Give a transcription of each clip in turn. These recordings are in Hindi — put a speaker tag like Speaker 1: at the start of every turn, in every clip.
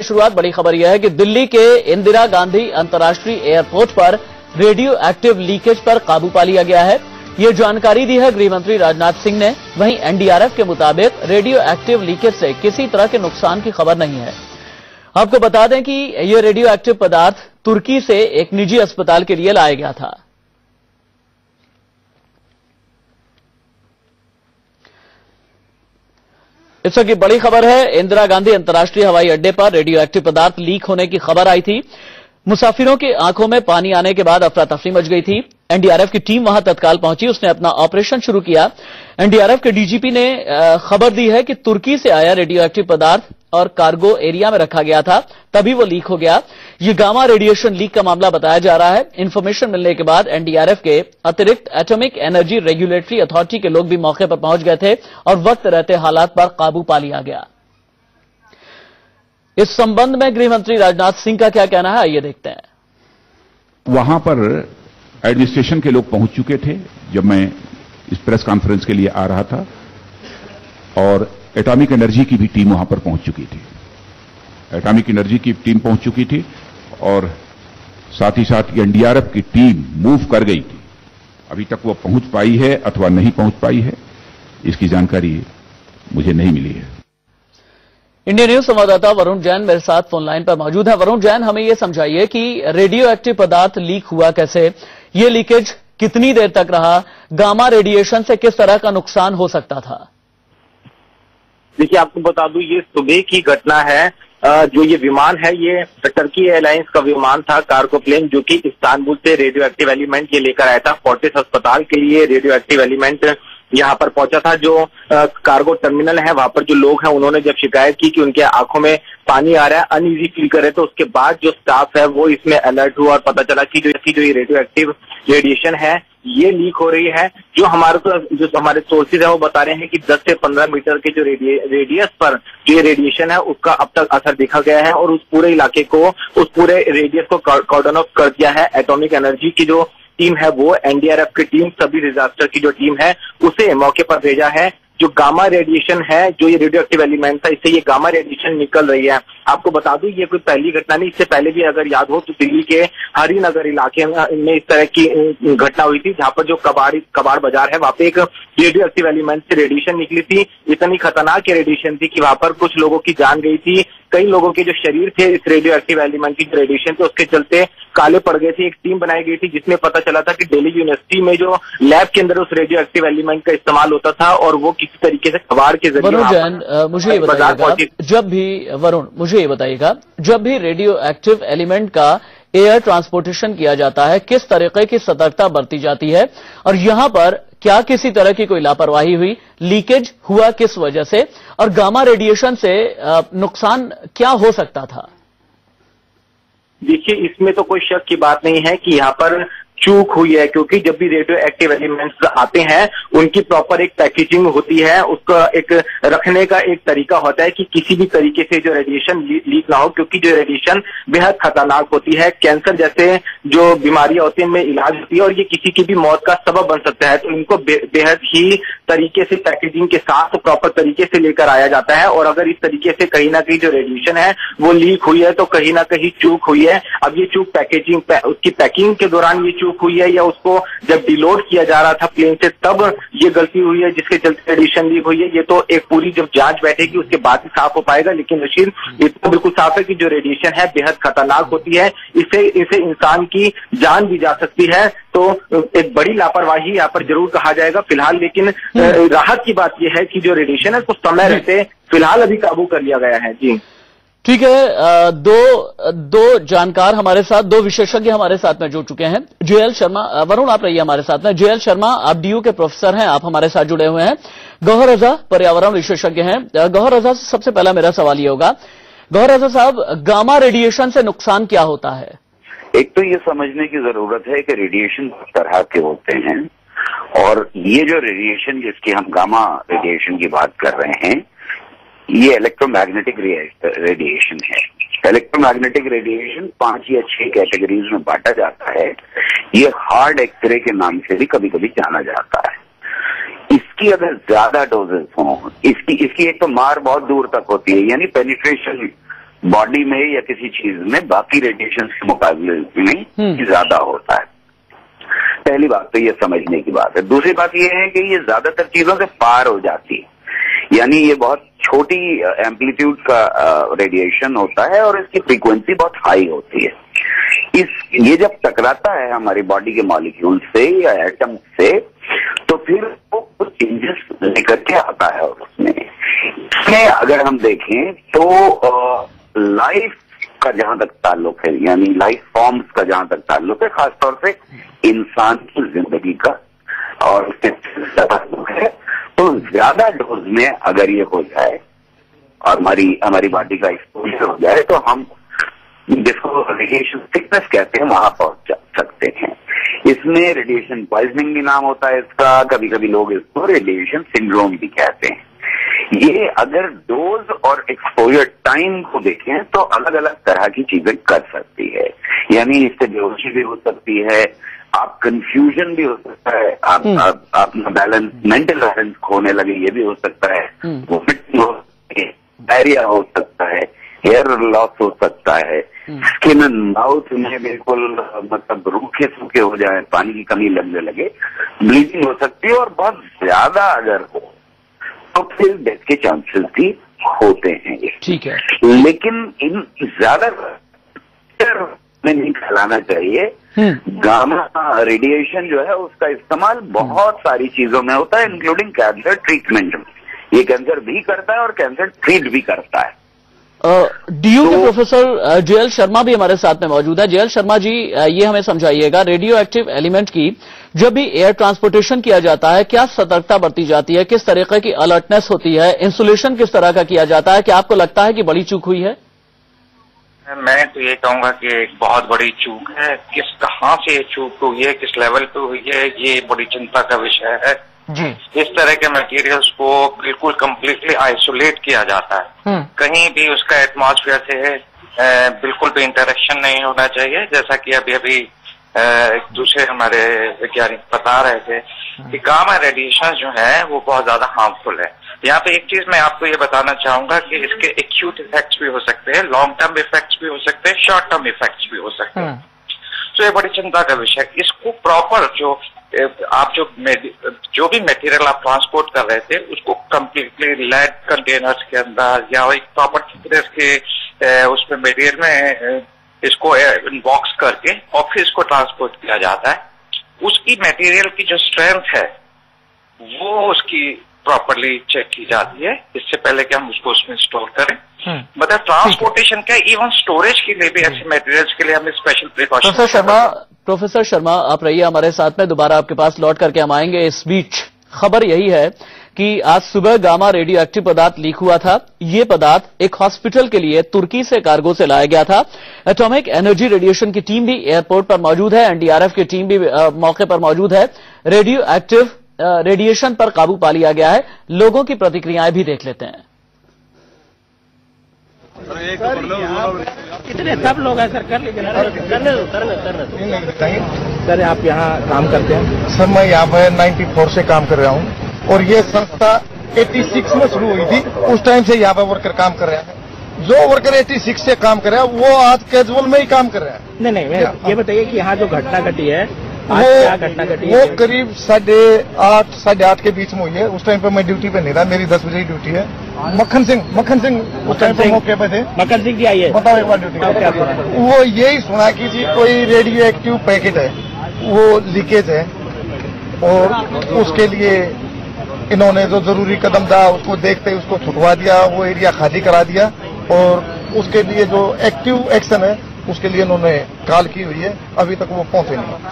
Speaker 1: शुरुआत बड़ी खबर यह है कि दिल्ली के इंदिरा गांधी अंतर्राष्ट्रीय एयरपोर्ट पर रेडियो एक्टिव लीकेज पर काबू पा लिया गया है। ये जानकारी दी है गृह मंत्री राजनाथ सिंह ने। वहीं एनडीआरएफ के मुताबिक रेडियो एक्टिव लीकेज से किसी तरह के नुकसान की खबर नहीं है। आपको बता दें कि यह रेडियो एक्टिव पदार्थ तुर्की से एक निजी अस्पताल के लिए लाया गया था। इस वक्त की बड़ी खबर है, इंदिरा गांधी अंतर्राष्ट्रीय हवाई अड्डे पर रेडियो एक्टिव पदार्थ लीक होने की खबर आई थी। मुसाफिरों की आंखों में पानी आने के बाद अफरा तफरी मच गई थी। एनडीआरएफ की टीम वहां तत्काल पहुंची, उसने अपना ऑपरेशन शुरू किया। एनडीआरएफ के डीजीपी ने खबर दी है कि तुर्की से आया रेडियो एक्टिव पदार्थ और कार्गो एरिया में रखा गया था, तभी वो लीक हो गया। ये गामा रेडिएशन लीक का मामला बताया जा रहा है। इन्फॉर्मेशन मिलने के बाद एनडीआरएफ के अतिरिक्त एटॉमिक एनर्जी रेगुलेटरी अथॉरिटी के लोग भी मौके पर पहुंच गए थे और वक्त रहते हालात पर काबू पा लिया गया। इस संबंध में गृह मंत्री राजनाथ सिंह का क्या कहना है, आइए देखते हैं।
Speaker 2: वहां पर एडमिनिस्ट्रेशन के लोग पहुंच चुके थे जब मैं इस प्रेस कॉन्फ्रेंस के लिए आ रहा था, और एटॉमिक एनर्जी की भी टीम वहां पर पहुंच चुकी थी। एटॉमिक एनर्जी की टीम पहुंच चुकी थी और साथ ही साथ एनडीआरएफ की टीम मूव कर गई थी। अभी तक वो पहुंच पाई है अथवा नहीं पहुंच पाई है, इसकी जानकारी मुझे नहीं मिली है।
Speaker 1: इंडिया न्यूज संवाददाता वरुण जैन मेरे साथ फोन लाइन पर मौजूद है। वरुण जैन, हमें यह समझाइए कि रेडियो एक्टिव पदार्थ लीक हुआ कैसे, ये लीकेज कितनी देर तक रहा, गामा रेडिएशन से किस तरह का नुकसान हो सकता था?
Speaker 3: देखिए, आपको बता दूं, ये सुबह की घटना है। जो ये विमान है, ये टर्की एयरलाइंस का विमान था, कार्गो प्लेन, जो कि इस्तांबुल से रेडियो एक्टिव एलिमेंट ये लेकर आया था। फोर्टिस अस्पताल के लिए रेडियो एक्टिव एलिमेंट यहाँ पर पहुंचा था। जो कार्गो टर्मिनल है, वहां पर जो लोग हैं, उन्होंने जब शिकायत की कि उनके आंखों में पानी आ रहा है, अनईजी फील कर रहे, तो उसके बाद जो स्टाफ है वो इसमें अलर्ट हुआ और पता चला कि जो ये रेडियो एक्टिव रेडिएशन है ये लीक हो रही है। जो हमारे सोर्सेज है वो बता रहे हैं कि 10 से 15 मीटर के जो रेडियस पर जो ये रेडिएशन है उसका अब तक असर देखा गया है और उस पूरे इलाके को, उस पूरे रेडियस को कॉर्डन ऑफ कर दिया है। एटॉमिक एनर्जी की जो टीम है वो, एनडीआरएफ की टीम, सभी डिजास्टर की जो टीम है उसे मौके पर भेजा है। जो गामा रेडिएशन है, जो ये रेडियो एक्टिव एलिमेंट था, इससे ये गामा रेडिएशन निकल रही है। आपको बता दूं, ये कोई पहली घटना नहीं, इससे पहले भी अगर याद हो तो दिल्ली के हरिनगर इलाके में इस तरह की घटना हुई थी, जहां पर जो कबाड़ बाजार है वहां पे एक रेडियो एक्टिव एलिमेंट से रेडिएशन निकली थी। इतनी खतरनाक रेडिएशन थी कि वहां पर कुछ लोगों की जान गई थी। कई लोगों के जो शरीर थे इस रेडियो एक्टिव एलिमेंट की जो रेडिएशन थे उसके चलते काले पड़ गए थे। एक टीम बनाई गई थी जिसमें पता चला था कि दिल्ली यूनिवर्सिटी में जो लैब के अंदर उस रेडियो एक्टिव एलिमेंट का इस्तेमाल होता था और वो किसी तरीके से कबाड़ के जरिए।
Speaker 1: वरुण जैन, मुझे ये बताइएगा, जब भी रेडियो एक्टिव एलिमेंट का एयर ट्रांसपोर्टेशन किया जाता है, किस तरीके की सतर्कता बरती जाती है और यहां पर क्या किसी तरह की कोई लापरवाही हुई, लीकेज हुआ किस वजह से, और गामा रेडिएशन से नुकसान क्या हो सकता था?
Speaker 3: देखिए, इसमें तो कोई शक की बात नहीं है कि यहाँ पर चूक हुई है, क्योंकि जब भी रेडियो एक्टिव एलिमेंट्स आते हैं उनकी प्रॉपर एक पैकेजिंग होती है, उसका एक रखने का एक तरीका होता है कि किसी भी तरीके से जो रेडिएशन लीक ना हो, क्योंकि जो रेडिएशन बेहद खतरनाक होती है। कैंसर जैसे जो बीमारियां होती हैं इनमें इलाज होती है और ये किसी की भी मौत का सबब बन सकता है। तो इनको बेहद ही तरीके से पैकेजिंग के साथ प्रॉपर तरीके से लेकर आया जाता है। और अगर इस तरीके से कहीं ना कहीं जो रेडिएशन है वो लीक हुई है तो कहीं ना कहीं चूक हुई है। अब ये चूक उसकी पैकिंग के दौरान ये चूक हुई है या उसको जब डिलोड किया जा रहा था प्लेन से तब ये गलती हुई है जिसके चलते रेडिएशन लीक हुई है, ये तो एक पूरी जब जांच बैठेगी उसके बाद ही साफ हो पाएगा। लेकिन रशीद, इतना बिल्कुल साफ है कि जो रेडिएशन है बेहद खतरनाक होती है, इससे इंसान की जान भी जा सकती है। तो एक बड़ी लापरवाही यहाँ पर जरूर कहा जाएगा फिलहाल। लेकिन राहत की बात यह है कि जो रेडिएशन है उसको समय रहते फिलहाल अभी काबू कर लिया गया है। जी
Speaker 1: ठीक है, दो जानकार हमारे साथ, दो विशेषज्ञ हमारे साथ में जुड़ चुके हैं। जुएल शर्मा, वरुण आप रहिए हमारे साथ में। जुएल शर्मा, आप डीयू के प्रोफेसर हैं, आप हमारे साथ जुड़े हुए हैं। गौहर रजा पर्यावरण विशेषज्ञ हैं। गौहर रजा, सबसे पहला मेरा सवाल ये होगा, गौहर रजा साहब, गामा रेडिएशन से नुकसान क्या होता है?
Speaker 4: एक तो ये समझने की जरूरत है कि रेडिएशन किस तरह के होते हैं, और ये जो रेडिएशन जिसकी हम गामा रेडिएशन की बात कर रहे हैं ये इलेक्ट्रोमैग्नेटिक रेडिएशन है। इलेक्ट्रोमैग्नेटिक रेडिएशन 5 या 6 कैटेगरीज में बांटा जाता है। ये हार्ड एक्सरे के नाम से भी कभी कभी जाना जाता है। इसकी अगर ज्यादा डोजेस हों, इसकी एक तो मार बहुत दूर तक होती है, यानी पेनिट्रेशन बॉडी में या किसी चीज में बाकी रेडिएशन के मुकाबले में ज्यादा होता है। पहली बात तो ये समझने की बात है। दूसरी बात ये है कि ये ज्यादातर चीजों से पार हो जाती है, यानी ये बहुत छोटी एम्पलीट्यूड का रेडिएशन होता है और इसकी फ्रीक्वेंसी बहुत हाई होती है। ये जब टकराता है हमारी बॉडी के मॉलिक्यूल से या एटम से, तो फिर वो कुछ चेंजेस लेकर के आता है। और उसमें अगर हम देखें तो लाइफ का जहां तक ताल्लुक है, यानी लाइफ फॉर्म्स का जहां तक ताल्लुक है, खासतौर से इंसान की जिंदगी का और उसके ताल्लुक है, तो ज्यादा डोज में अगर ये हो जाए और हमारी बॉडी का एक्सपोजर हो जाए तो हम जिसको रेडिएशन सिकनेस कहते हैं वहां पहुंच सकते हैं। इसमें रेडिएशन पॉइजनिंग भी नाम होता है इसका, कभी कभी लोग इसको रेडिएशन सिंड्रोम भी कहते हैं। ये अगर डोज और एक्सपोजर टाइम को देखें तो अलग अलग तरह की चीजें कर सकती है, यानी इससे बेहोशी भी हो सकती है, आप कंफ्यूजन भी हो सकता है, आप अपना बैलेंस, मेंटल बैलेंस खोने लगे, ये भी हो सकता है, वोमिटिंग हो सकती है, डायरिया हो सकता है, हेयर लॉस हो सकता है, स्किन एंड माउथ में बिल्कुल मतलब रूखे सूखे हो जाए, पानी की कमी लगने लगे, ब्लीडिंग हो सकती है, और बहुत ज्यादा अगर हो तो फिर डेथ के चांसेस भी होते हैं।
Speaker 1: ठीक है,
Speaker 4: लेकिन इन ज्यादा में नहीं फैलाना चाहिए। गामा रेडिएशन जो है उसका इस्तेमाल बहुत सारी चीजों में होता है, इंक्लूडिंग कैंसर ट्रीटमेंट में। ये कैंसर भी करता है और कैंसर ट्रीट भी करता है।
Speaker 1: डीयू के प्रोफेसर जेएल शर्मा भी हमारे साथ में मौजूद है। जेएल शर्मा जी, ये हमें समझाइएगा, रेडियो एक्टिव एलिमेंट की जब भी एयर ट्रांसपोर्टेशन किया जाता है क्या सतर्कता बरती जाती है, किस तरीके की अलर्टनेस होती है, इंसुलेशन किस तरह का किया जाता है? क्या आपको लगता है कि बड़ी चूक हुई है?
Speaker 5: मैं तो ये कहूंगा कि एक बहुत बड़ी चूक है। किस कहां से ये चूक हुई है, किस लेवल पे हुई है, ये बड़ी चिंता का विषय है जी। इस तरह के मटेरियल्स को बिल्कुल कंप्लीटली आइसोलेट किया जाता है, कहीं भी उसका एटमॉस्फेयर से बिल्कुल भी इंटरेक्शन नहीं होना चाहिए। जैसा कि अभी एक दूसरे हमारे वैज्ञानिक बता रहे थे कि गामा रेडिएशन जो है वो बहुत ज्यादा हार्मफुल है। यहाँ पे एक चीज मैं आपको ये बताना चाहूंगा कि इसके एक्यूट इफेक्ट्स भी हो सकते हैं, लॉन्ग टर्म इफेक्ट्स भी हो सकते हैं, शॉर्ट टर्म इफेक्ट्स भी हो सकते हैं। तो ये बड़ी चिंता का विषय। इसको प्रॉपर आप जो भी मटेरियल आप ट्रांसपोर्ट कर रहे थे उसको कम्प्लीटली लेड कंटेनर्स के अंदर या एक प्रॉपर थिकनेस के उसमें मटेरियल में इसको बॉक्स करके और फिर इसको ट्रांसपोर्ट किया जाता है। उसकी मटेरियल की जो स्ट्रेंथ है वो उसकी प्रॉपरली चेक की जाती है इससे पहले कि हम उसको उसमें स्टोर करें। मतलब ट्रांसपोर्टेशन का इवन स्टोरेज के लिए भी ऐसे मटेरियल्स के लिए हमें स्पेशल प्रिकॉशन।
Speaker 1: प्रोफेसर शर्मा, आप रहिए हमारे साथ में, दोबारा आपके पास लौट करके हम आएंगे। इस बीच खबर यही है कि आज सुबह गामा रेडियो एक्टिव पदार्थ लीक हुआ था। ये पदार्थ एक हॉस्पिटल के लिए तुर्की से कार्गो से लाया गया था। एटॉमिक एनर्जी रेडिएशन की टीम भी एयरपोर्ट पर मौजूद है, एनडीआरएफ की टीम भी मौके पर मौजूद है। रेडियो एक्टिव रेडिएशन पर काबू पा लिया गया है। लोगों की प्रतिक्रियाएं भी देख लेते हैं।
Speaker 6: कितने सब लोग हैं सर, कर लीजिए सर। आप यहाँ काम करते हैं?
Speaker 7: सर मैं यहाँ पर 94 से काम कर रहा हूँ और ये संस्था 86 में शुरू हुई थी। उस टाइम से यहाँ पर वर्कर काम कर रहा है। जो वर्कर 86 से काम कर रहा है वो आज कैजुअल में ही काम कर रहा है।
Speaker 6: नहीं, ये बताइए कि यहाँ जो घटना घटी है क्या घटना घटी है?
Speaker 7: वो करीब 8:30 के बीच में हुई है। उस टाइम पर मैं ड्यूटी पे नहीं था, मेरी 10 बजे की ड्यूटी है। मक्खन सिंह उस टाइम पर मौके पे थे।
Speaker 6: मक्खन सिंह जी आइए,
Speaker 7: बताओ एक बार ड्यूटी। वो यही सुना कि जी कोई रेडियो एक्टिव पैकेट है, वो लीकेज है और उसके लिए इन्होंने जो जरूरी कदम था उसको देखते उसको छुटवा दिया, वो एरिया खाली करा दिया और उसके लिए जो एक्टिव एक्शन है उसके लिए इन्होंने कॉल की हुई है। अभी तक वो पहुंचे नहीं।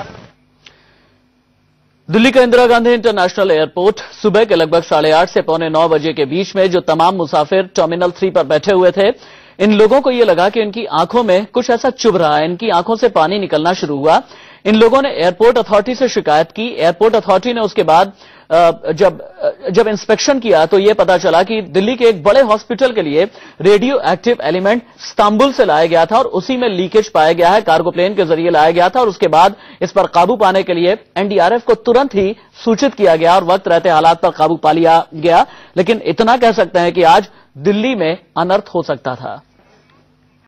Speaker 1: दिल्ली का इंदिरा गांधी इंटरनेशनल एयरपोर्ट सुबह के लगभग 8:30 से 8:45 बजे के बीच में जो तमाम मुसाफिर टर्मिनल 3 पर बैठे हुए थे, इन लोगों को ये लगा कि इनकी आंखों में कुछ ऐसा चुभ रहा है, इनकी आंखों से पानी निकलना शुरू हुआ। इन लोगों ने एयरपोर्ट अथॉरिटी से शिकायत की। एयरपोर्ट अथॉरिटी ने उसके बाद जब इंस्पेक्शन किया तो यह पता चला कि दिल्ली के एक बड़े हॉस्पिटल के लिए रेडियो एक्टिव एलिमेंट इस्तांबुल से लाया गया था और उसी में लीकेज पाया गया है। कार्गो प्लेन के जरिए लाया गया था और उसके बाद इस पर काबू पाने के लिए एनडीआरएफ को तुरंत ही सूचित किया गया और वक्त रहते हालात पर काबू पा लिया गया। लेकिन इतना कह सकते हैं कि आज दिल्ली में अनर्थ हो सकता था।